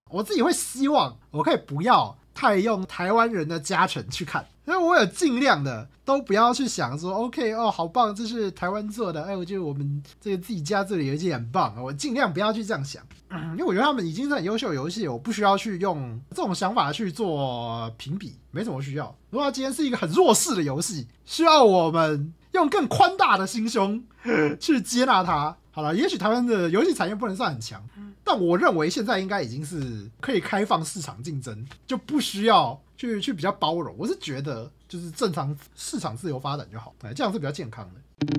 我自己会希望我可以不要太用台湾人的加成去看，所以我有尽量的都不要去想说 OK 哦好棒，这是台湾做的，我觉得我们这个自己家这里有一些很棒，我尽量不要去这样想，因为我觉得他们已经是很优秀的游戏，我不需要去用这种想法去做评比，没什么需要。如果它今天是一个很弱势的游戏，需要我们用更宽大的心胸去接纳它。好了，也许台湾的游戏产业不能算很强，但我认为现在应该已经是可以开放市场竞争，就不需要去比较包容。我是觉得就是正常市场自由发展就好，这样是比较健康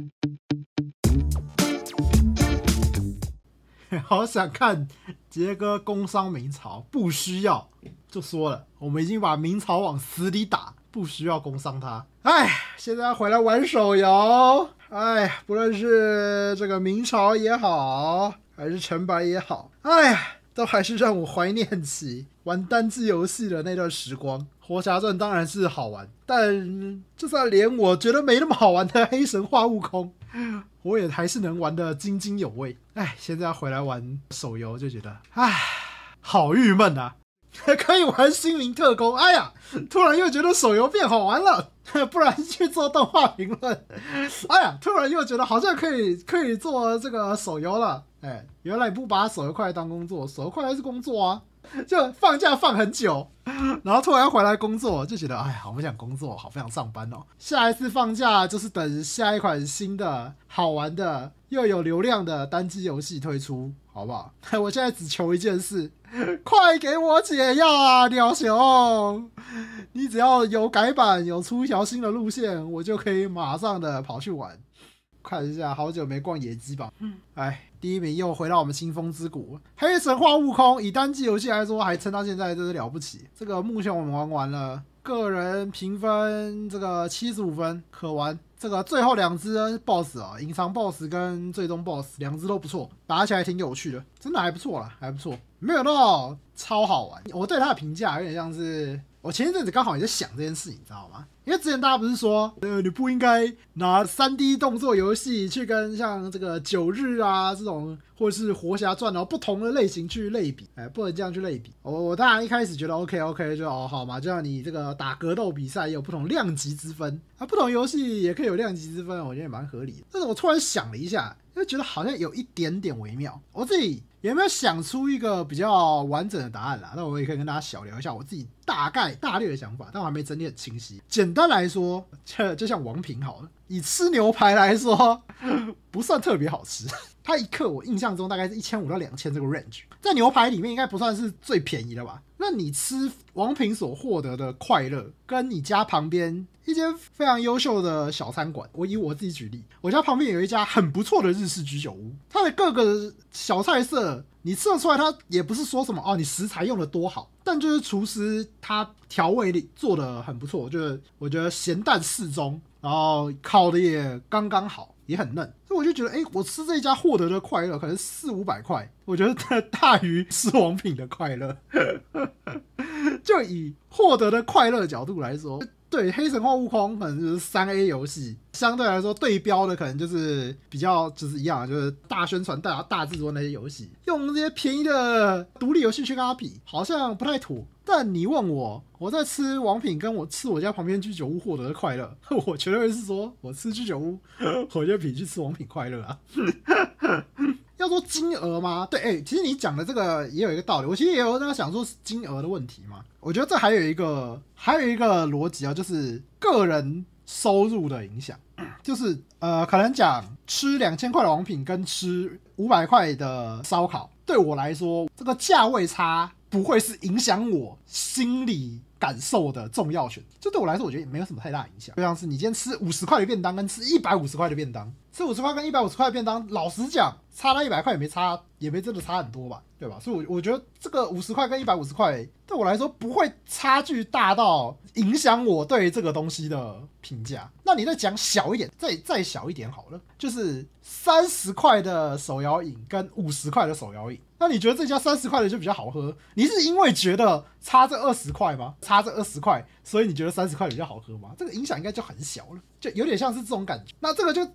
的。好想看杰哥工商明朝，不需要，就说了，我们已经把明朝往死里打，不需要工商它。现在回来玩手游，不论是这个明朝也好，还是陈白也好，都还是让我怀念起玩单机游戏的那段时光。活侠传当然是好玩，但就算连我觉得没那么好玩的黑神话悟空，我也还是能玩得津津有味。现在回来玩手游就觉得好郁闷啊。可以玩心灵特工，突然又觉得手游变好玩了，不然去做动画评论，突然又觉得好像可以做这个手游了，原来你不把手游快当工作，手游快是工作啊，就放假放很久，然后突然要回来工作，就觉得好不想工作，好不想上班哦。下一次放假就是等下一款新的好玩的又有流量的单机游戏推出，好不好？我现在只求一件事，快给我解药啊，鸟熊！你只要有改版，有出一条新的路线，我就可以马上的跑去玩。看一下，好久没逛野鸡吧。第一名又回到我们清风之谷，黑神话悟空以单机游戏来说，还撑到现在，真是了不起。这个目前我们玩完了，个人评分这个75分，可玩。这个最后2只 BOSS 隐藏 BOSS 跟最终 BOSS 2只都不错，打起来挺有趣的，真的还不错啦，还不错，没有到超好玩。我对它的评价有点像是，我前一阵子刚好也在想这件事，你知道吗？因为之前大家不是说，你不应该拿 3D 动作游戏去跟像这个9日啊这种，或者是活侠传不同的类型去类比，不能这样去类比。我当然一开始觉得 OK 就好嘛，就像你这个打格斗比赛也有不同量级之分，不同游戏也可以有量级之分，我觉得也蛮合理的。但是我突然想了一下，就觉得好像有一点点微妙。我自己有没有想出一个比较完整的答案啦？那我也可以跟大家小聊一下我自己大略的想法，但我还没整理很清晰。简单来说，就像王品好了，以吃牛排来说，不算特别好吃。它一克我印象中大概是1500到2000这个 range， 在牛排里面应该不算是最便宜的吧？那你吃王品所获得的快乐，跟你家旁边一间非常优秀的小餐馆，我以我自己举例，我家旁边有一家很不错的日式居酒屋，它的各个小菜色你吃得出来，它也不是说什么你食材用的多好，但就是厨师他调味里做的很不错，就是我觉得咸淡适中，然后烤的也刚刚好，也很嫩，所以我就觉得我吃这一家获得的快乐可能400-500块，我觉得大于吃王品的快乐。就以获得的快乐角度来说，对黑神话悟空可能就是3A 游戏，相对来说对标的可能就是比较就是一样，就是大宣传大制作那些游戏，用这些便宜的独立游戏去跟它比，好像不太妥。但你问我在吃王品跟我吃我家旁边居酒屋获得的快乐，我绝对会是说我吃居酒屋，我觉得比去吃王品快乐啊。要说金额吗？对，其实你讲的这个也有一个道理，我其实也有在想说金额的问题嘛。我觉得这还有一个逻辑就是个人收入的影响，就是可能讲吃2000块的王品跟吃500块的烧烤，对我来说这个价位差不会是影响我心理感受的重要选择，这对我来说我觉得也没有什么太大影响。就像是你今天吃50块的便当跟吃150块的便当，吃50块跟150块的便当，老实讲差到100块也没真的差很多吧，对吧？所以我觉得这个50块跟150块对我来说不会差距大到影响我对这个东西的评价。那你再讲小一点，再小一点好了，就是30块的手摇饮跟50块的手摇饮，那你觉得这家30块的就比较好喝？你是因为觉得差这20块吗？差这20块，所以你觉得30块比较好喝吗？这个影响应该就很小了，就有点像是这种感觉。那这个就真的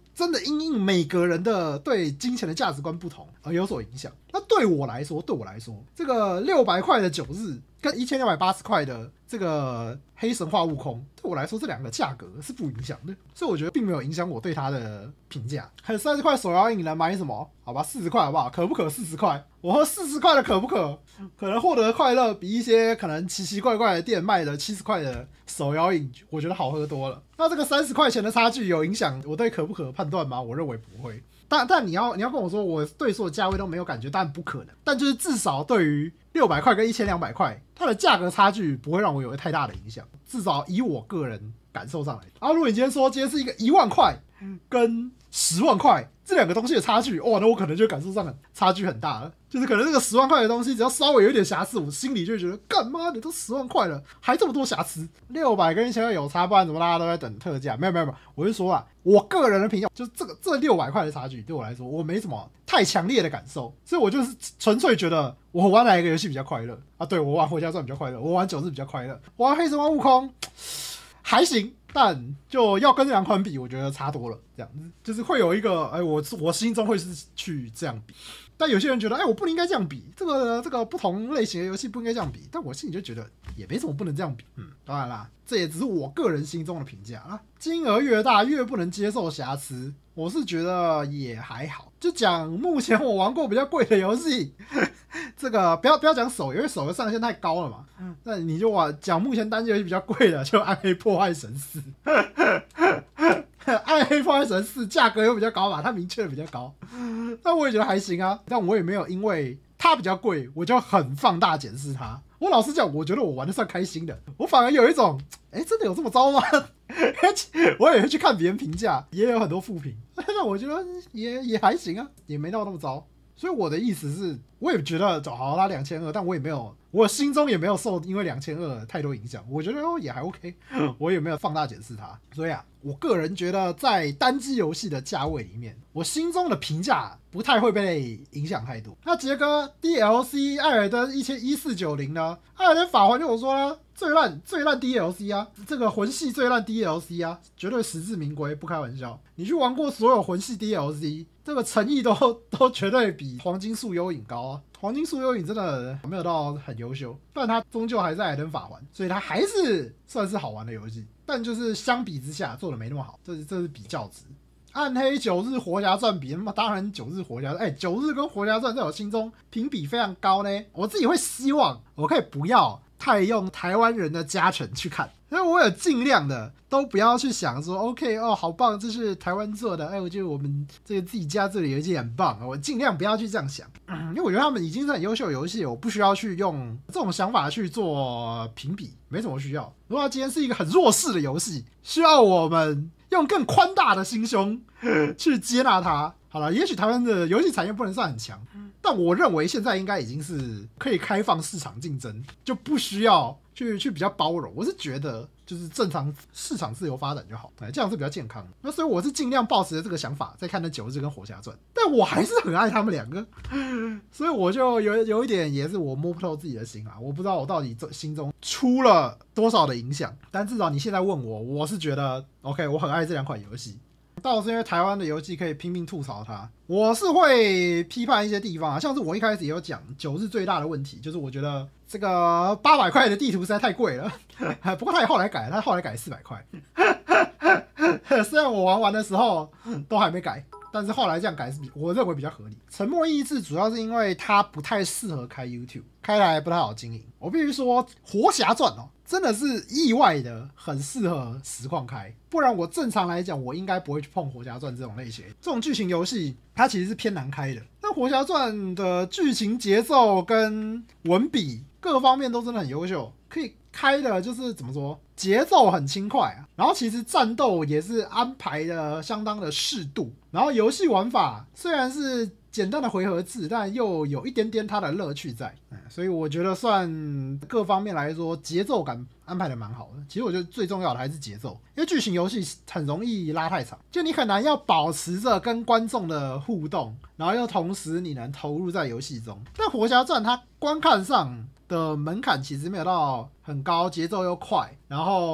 因应每个人的对金钱的价值观不同而有所影响。那对我来说，这个600块的9日跟1680块的这个黑神话悟空，对我来说这两个价格是不影响的，所以我觉得并没有影响我对它的评价。还有30块手摇饮能买什么？好吧，40块好不好？可不可40块？我喝40块的可不可？可能获得的快乐比一些可能奇奇怪怪的店卖的70块的手摇饮，我觉得好喝多了。那这个30块钱的差距有影响我对可不可判断吗？我认为不会。但你要跟我说我对所有价位都没有感觉，当然不可能。但就是至少对于600块跟1200块，它的价格差距不会让我有太大的影响，至少以我个人感受上来。如果你今天说今天是一个1万块跟10万块这两个东西的差距，那我可能就感受上差距很大了。就是可能这个10万块的东西，只要稍微有一点瑕疵，我心里就会觉得，干妈的都10万块了，还这么多瑕疵。600跟1200有差，不然怎么大家都在等特价？没有，我就说啊，我个人的评价，就是这600块的差距，对我来说，我没什么太强烈的感受，所以我就是纯粹觉得我玩哪一个游戏比较快乐啊？对，我玩火家传比较快乐，我玩9日比较快乐，我玩黑神话悟空还行。但就要跟2款比，我觉得差多了，这样子就是会有一个，我心中会是去这样比。但有些人觉得，我不应该这样比，这个不同类型的游戏不应该这样比。但我心里就觉得也没什么不能这样比。当然啦，这也只是我个人心中的评价啦。金额越大越不能接受瑕疵，我是觉得也还好。就讲目前我玩过比较贵的游戏，这个不要讲手游，因为手游上限太高了嘛。那你就讲目前单机游戏比较贵的，就《暗黑破坏神4》。暗黑破坏神4价格又比较高嘛，它明确的比较高，但我也觉得还行啊。但我也没有因为它比较贵，我就很放大检视它。我老实讲，我觉得我玩的算开心的，我反而有一种，真的有这么糟吗？我也会去看别人评价，也有很多负评，但我觉得也还行啊，也没到那么糟。所以我的意思是，我也觉得好，它2200，但我也没有，我心中也没有受因为2200太多影响，我觉得也还 OK， 我也没有放大检视它。所以啊，我个人觉得在单机游戏的价位里面，我心中的评价不太会被影响太多。那杰哥 DLC 艾尔登1490呢？艾尔登法环就我说了，最烂 DLC 啊，这个魂系最烂 DLC 啊，绝对实至名归，不开玩笑。你去玩过所有魂系 DLC， 这个诚意都绝对比黄金树幽影高啊。黄金树幽影真的没有到很优秀，但它终究还是艾尔登法环，所以它还是算是好玩的游戏。但就是相比之下做的没那么好，这是比较值。暗黑9日活侠传比，那么当然9日活侠，9日跟活侠传在我心中评比非常高呢。我自己会希望我可以不要太用台湾人的加成去看，所以我有尽量的都不要去想说 OK 好棒，这是台湾做的，我觉得我们这个自己家这里有一些很棒，我尽量不要去这样想，因为我觉得他们已经是很优秀的游戏，我不需要去用这种想法去做评比，没什么需要。如果它今天是一个很弱势的游戏，需要我们用更宽大的心胸去接纳它。好了，也许台湾的游戏产业不能算很强，但我认为现在应该已经是可以开放市场竞争，就不需要去比较包容。我是觉得就是正常市场自由发展就好，这样是比较健康的。那所以我是尽量抱持着这个想法在看那9日跟火侠传，但我还是很爱他们两个，所以我就有一点也是我摸不透自己的心啊，我不知道我到底心中出了多少的影响，但至少你现在问我，我是觉得 OK， 我很爱这两款游戏。倒是因为台湾的游戏可以拼命吐槽它，我是会批判一些地方啊，像是我一开始也有讲9日最大的问题，就是我觉得这个800块的地图实在太贵了，不过他也后来改了，他后来改400块，虽然我玩完的时候都还没改，但是后来这样改是我认为比较合理。沉默意志主要是因为它不太适合开 YouTube， 开来不太好经营。我必须说，活侠传真的是意外的很适合实况开，不然我正常来讲，我应该不会去碰活侠传这种类型。这种剧情游戏它其实是偏难开的，但活侠传的剧情节奏跟文笔各方面都真的很优秀，可以开的就是怎么说，节奏很轻快啊，然后其实战斗也是安排的相当的适度，然后游戏玩法虽然是简单的回合制，但又有一点点它的乐趣在，所以我觉得算各方面来说节奏感安排的蛮好的。其实我觉得最重要的还是节奏，因为剧情游戏很容易拉太长，就你很难要保持着跟观众的互动，然后又同时你能投入在游戏中。但活侠传它观看上的门槛其实没有到很高，节奏又快，然后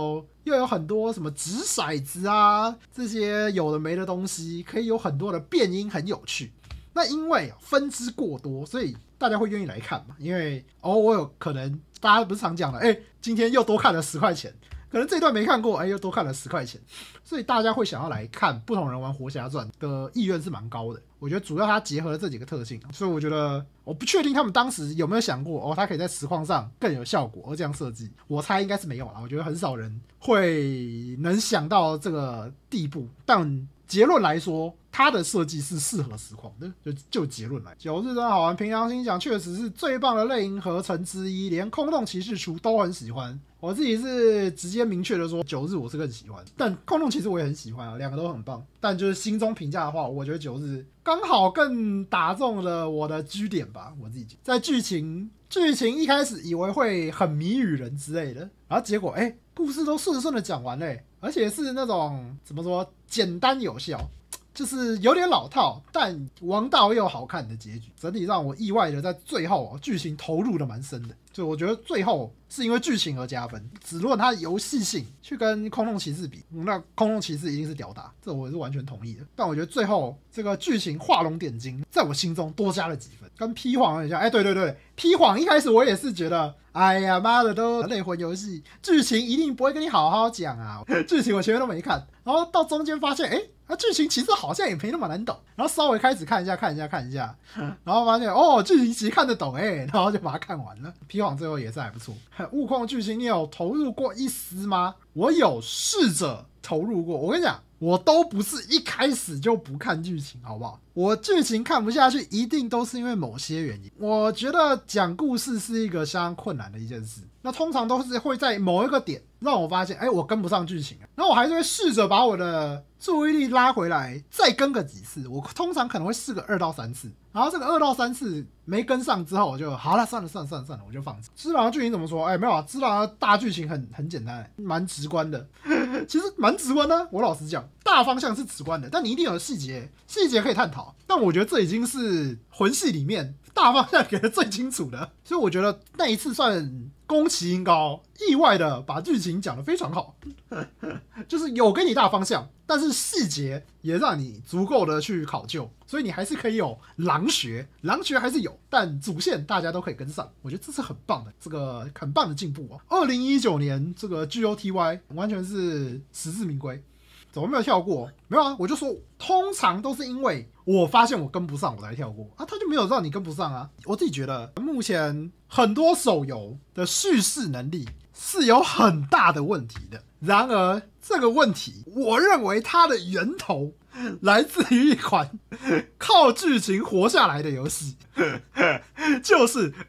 又有很多什么掷骰子啊这些有的没的东西，可以有很多的变音，很有趣。那因为分支过多，所以大家会愿意来看嘛。因为我有可能大家不是常讲的，今天又多看了10块钱，可能这段没看过，又多看了10块钱，所以大家会想要来看不同人玩活侠传的意愿是蛮高的。我觉得主要它结合了这几个特性，所以我觉得我不确定他们当时有没有想过它可以在实况上更有效果而这样设计，我猜应该是没有啦。我觉得很少人会能想到这个地步，但结论来说，它的设计是适合实况的。就结论来，九日真好玩。凭良心讲，确实是最棒的类银合成之一，连空洞骑士出都很喜欢。我自己是直接明确的说，九日我是更喜欢，但空洞骑士我也很喜欢啊，两个都很棒。但就是心中评价的话，我觉得九日刚好更打中了我的G点吧。我自己在剧情一开始以为会很谜语人之类的，然后结果故事都顺顺的讲完嘞，而且是那种怎么说简单有效。就是有点老套，但王道又好看的结局，整体让我意外的在最后剧情投入的蛮深的。所以我觉得最后是因为剧情而加分，只论它的游戏性去跟空洞骑士比，那空洞骑士一定是屌打，这我是完全同意的。但我觉得最后这个剧情画龙点睛，在我心中多加了几分，跟披黄很像。对，披黄一开始我也是觉得，哎呀妈的，都类魂游戏，剧情一定不会跟你好好讲啊，剧情我前面都没看，然后到中间发现，剧情其实好像也没那么难懂，然后稍微开始看一下，然后发现剧情其实看得懂然后就把它看完了。披黄最后也是还不错。悟空剧情你有投入过一丝吗？我有试着投入过，我跟你讲，我都不是一开始就不看剧情，好不好？我剧情看不下去，一定都是因为某些原因。我觉得讲故事是一个相当困难的一件事，那通常都是会在某一个点让我发现，我跟不上剧情，然后我还是会试着把我的注意力拉回来，再跟个几次。我通常可能会试个2到3次，然后这个2到3次没跟上之后，我就好了，算了，我就放弃。只狼的剧情怎么说？没有啊，只狼的大剧情很简单，蛮直观的。其实蛮直观的，我老实讲，大方向是直观的，但你一定有细节可以探讨。但我觉得这已经是魂系里面大方向给的最清楚的，所以我觉得那一次算宫崎英高意外的把剧情讲得非常好，就是有给你大方向，但是细节也让你足够的去考究，所以你还是可以有狼学还是有，但主线大家都可以跟上，我觉得这是很棒的，这个很棒的进步2019年这个 GOTY 完全是实至名归。怎么没有跳过？没有啊，我就说通常都是因为我发现我跟不上我才跳过啊，他就没有让你跟不上啊。我自己觉得目前很多手游的叙事能力是有很大的问题的，然而这个问题我认为它的源头来自于一款靠剧情活下来的游戏，就是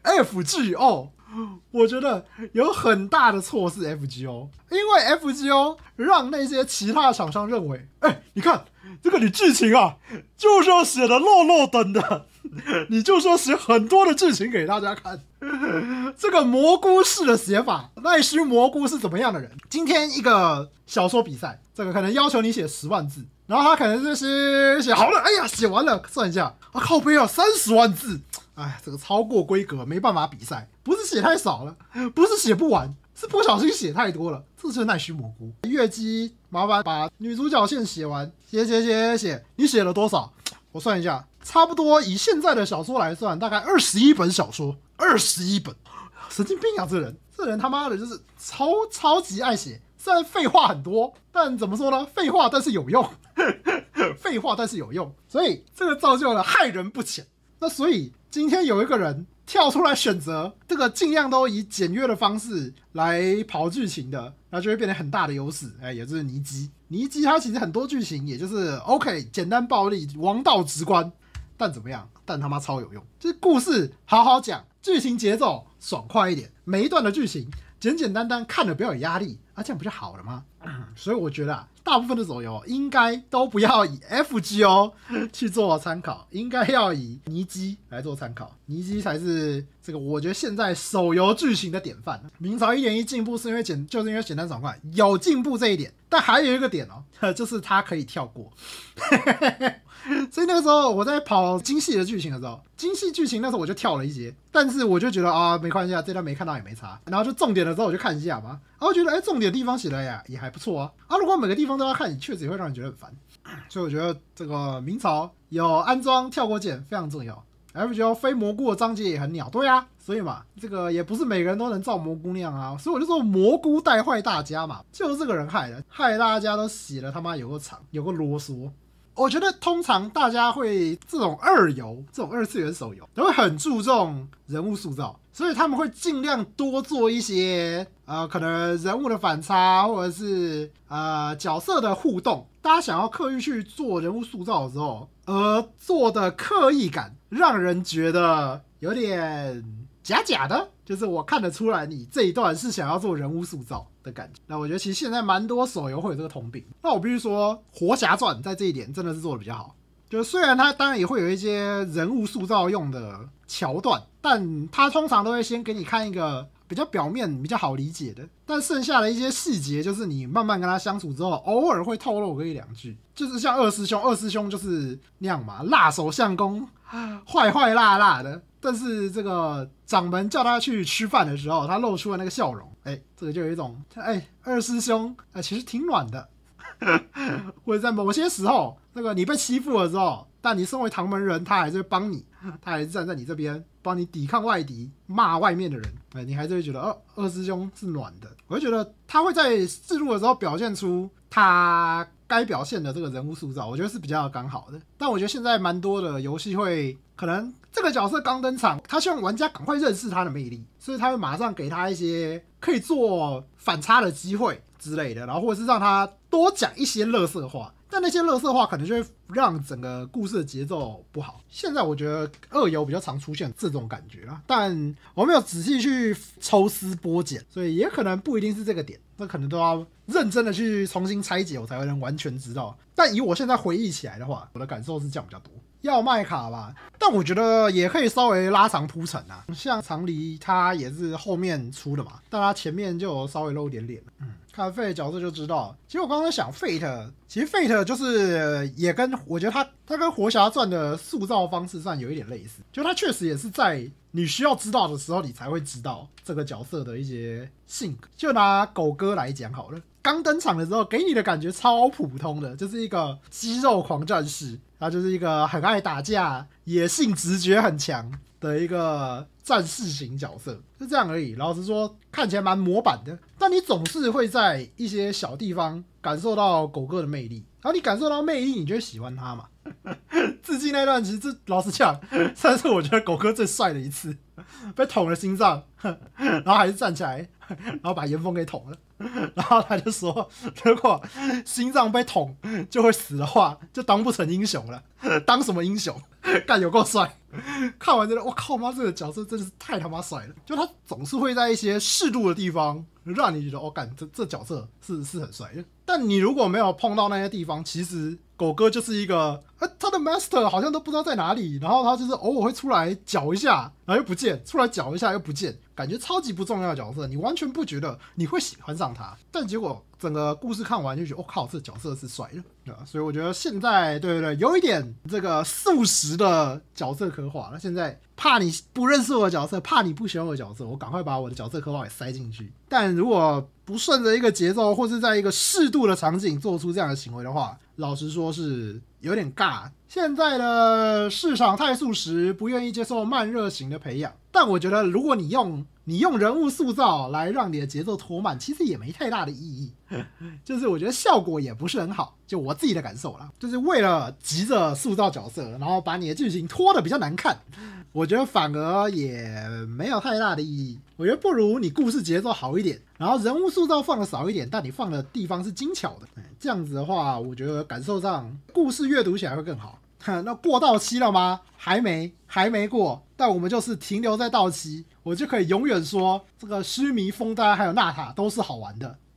FGO。我觉得有很大的错是 FGO， 因为 FGO 让那些其他厂商认为，你看这个你剧情啊，就是要写的漏漏等的，你就说写很多的剧情给大家看。这个蘑菇式的写法，奈须蘑菇是怎么样的人？今天一个小说比赛，这个可能要求你写10万字，然后他可能是写好了，写完了，算一下靠背30万字。这个超过规格，没办法比赛。不是写太少了，不是写不完，是不小心写太多了。这就是奈须蘑菇。月姬，麻烦把女主角线写完，写。你写了多少？我算一下，差不多以现在的小说来算，大概21本小说，21本。神经病啊！这人他妈的就是超级爱写。虽然废话很多，但怎么说呢？废话但是有用，所以这个造就了害人不浅。那所以今天有一个人跳出来选择这个尽量都以简约的方式来跑剧情的，那就会变成很大的优势。也就是尼基他其实很多剧情也就是 OK 简单暴力王道直观，但怎么样？但他妈超有用，就是故事好好讲，剧情节奏爽快一点，每一段的剧情简简单单，看了不要有压力这样不就好了吗？所以我觉得大部分的手游应该都不要以 FGO 去做参考，应该要以尼基来做参考。尼基才是这个我觉得现在手游剧情的典范。明朝1.1进步是因为就是因为简单爽快，有进步这一点，但还有一个点就是它可以跳过。 所以那个时候我在跑精细的剧情的时候，精细剧情那时候我就跳了一节，但是我就觉得啊没关系啊，这段没看到也没差，然后就重点的时候我就看一下嘛，然后觉得重点的地方写的也还不错啊，如果每个地方都要看，你确实也会让人觉得很烦，所以我觉得这个明朝有安装跳过键非常重要。FGO 非蘑菇的章节也很鸟，对啊，所以嘛，这个也不是每个人都能照蘑菇那样啊，所以我就说蘑菇带坏大家嘛，就是这个人害的，害大家都写了他妈有个长，有个啰嗦。我觉得通常大家会这种二游，这种二次元手游，都会很注重人物塑造，所以他们会尽量多做一些可能人物的反差，或者是角色的互动。大家想要刻意去做人物塑造的时候，做的刻意感让人觉得有点假假的，就是我看得出来你这一段是想要做人物塑造的感觉。那我觉得其实现在蛮多手游会有这个通病。那我必须说，《活侠传》在这一点真的是做的比较好。就是虽然它当然也会有一些人物塑造用的桥段，但它通常都会先给你看一个比较表面、比较好理解的，但剩下的一些细节，就是你慢慢跟他相处之后，偶尔会透露个一两句。就是像二师兄就是那样嘛，辣手相公，坏坏辣辣的。但是这个掌门叫他去吃饭的时候，他露出了那个笑容，这个就有一种，二师兄，其实挺暖的。或者在某些时候，这个你被欺负的时候，但你身为唐门人，他还是会帮你，他还是站在你这边，帮你抵抗外敌，骂外面的人，你还是会觉得二师兄是暖的。我会觉得他会在试录的时候表现出他该表现的这个人物塑造，我觉得是比较刚好的。但我觉得现在蛮多的游戏会可能这个角色刚登场，他希望玩家赶快认识他的魅力，所以他会马上给他一些可以做反差的机会之类的，然后或者是让他多讲一些垃圾话，但那些垃圾话可能就会让整个故事的节奏不好。现在我觉得二游比较常出现这种感觉啦，但我没有仔细去抽丝剥茧，所以也可能不一定是这个点，那可能都要认真的去重新拆解，我才能完全知道。但以我现在回忆起来的话，我的感受是这样比较多。要卖卡吧，但我觉得也可以稍微拉长铺陈啊。像长离他也是后面出的嘛，但他前面就有稍微露点脸了。看 Fate 的角色就知道。其实我刚刚在想 Fate， 其实 Fate 就是也跟我觉得他跟活侠传的塑造方式上有一点类似，就他确实也是在你需要知道的时候，你才会知道这个角色的一些性格。就拿狗哥来讲好了，刚登场的时候给你的感觉超普通的，就是一个肌肉狂战士。他就是一个很爱打架、野性直觉很强的一个战士型角色，就这样而已。老实说，看起来蛮模板的，但你总是会在一些小地方感受到狗哥的魅力。然后你感受到魅力，你就会喜欢他嘛。致敬那段，其实老实讲，算是我觉得狗哥最帅的一次，被捅了心脏，然后还是站起来，然后把严峰给捅了。然后他就说，如果心脏被捅就会死的话，就当不成英雄了。当什么英雄？干有够帅！看完真的，我靠妈，这个角色真的是太他妈帅了！就他总是会在一些适度的地方让你觉得，干这角色是很帅的。但你如果没有碰到那些地方，其实狗哥就是一个，他的 master 好像都不知道在哪里，然后他就是偶尔会出来搅一下，然后又不见，出来搅一下又不见，感觉超级不重要的角色，你完全不觉得你会喜欢上他，但结果整个故事看完就觉得，靠，这角色是帅的，对吧？所以我觉得现在对，有一点这个速食的角色刻画了。现在怕你不认识我的角色，怕你不喜欢我的角色，我赶快把我的角色刻画给塞进去。但如果不顺着一个节奏，或是在一个适度的场景做出这样的行为的话，老实说是有点尬。现在的市场太速食，不愿意接受慢热型的培养。但我觉得，如果你用人物塑造来让你的节奏拖慢，其实也没太大的意义。就是我觉得效果也不是很好，就我自己的感受啦。就是为了急着塑造角色，然后把你的剧情拖得比较难看，我觉得反而也没有太大的意义。我觉得不如你故事节奏好一点，然后人物塑造放的少一点，但你放的地方是精巧的。这样子的话，我觉得感受上故事阅读起来会更好。那过到期了吗？还没过，但我们就是停留在到期，我就可以永远说这个须弥、枫丹还有娜塔都是好玩的。